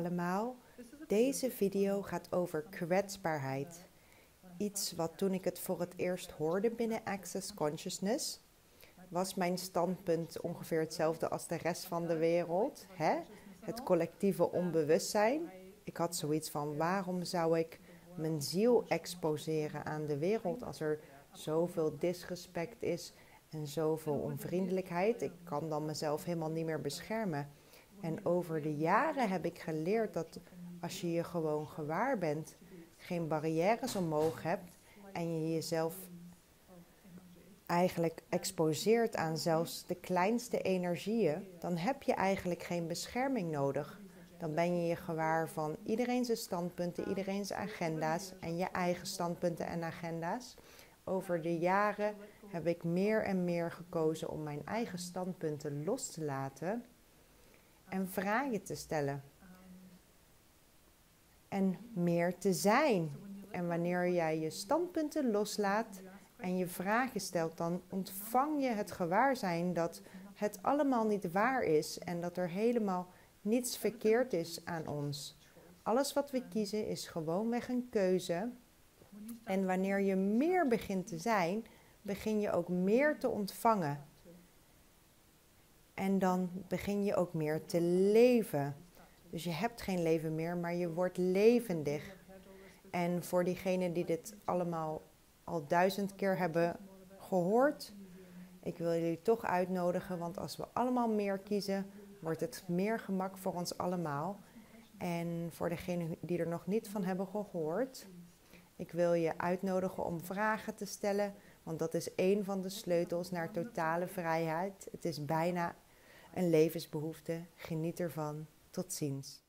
allemaal. Deze video gaat over kwetsbaarheid. Iets wat toen ik het voor het eerst hoorde binnen Access Consciousness, was mijn standpunt ongeveer hetzelfde als de rest van de wereld. Het collectieve onbewustzijn. Ik had zoiets van, waarom zou ik mijn ziel exposeren aan de wereld als er zoveel disrespect is en zoveel onvriendelijkheid? Ik kan dan mezelf helemaal niet meer beschermen. En over de jaren heb ik geleerd dat als je je gewoon gewaar bent, geen barrières omhoog hebt en je jezelf eigenlijk exposeert aan zelfs de kleinste energieën, dan heb je eigenlijk geen bescherming nodig. Dan ben je je gewaar van iedereen zijn standpunten, iedereen zijn agenda's en je eigen standpunten en agenda's. Over de jaren heb ik meer en meer gekozen om mijn eigen standpunten los te laten en vragen te stellen. En meer te zijn. En wanneer jij je standpunten loslaat en je vragen stelt, dan ontvang je het gewaarzijn dat het allemaal niet waar is en dat er helemaal niets verkeerd is aan ons. Alles wat we kiezen is gewoonweg een keuze. En wanneer je meer begint te zijn, begin je ook meer te ontvangen. En dan begin je ook meer te leven. Dus je hebt geen leven meer, maar je wordt levendig. En voor diegenen die dit allemaal al 1000 keer hebben gehoord, ik wil jullie toch uitnodigen, want als we allemaal meer kiezen, wordt het meer gemak voor ons allemaal. En voor degenen die er nog niet van hebben gehoord, ik wil je uitnodigen om vragen te stellen, want dat is één van de sleutels naar totale vrijheid. Het is bijna een levensbehoefte. Geniet ervan. Tot ziens.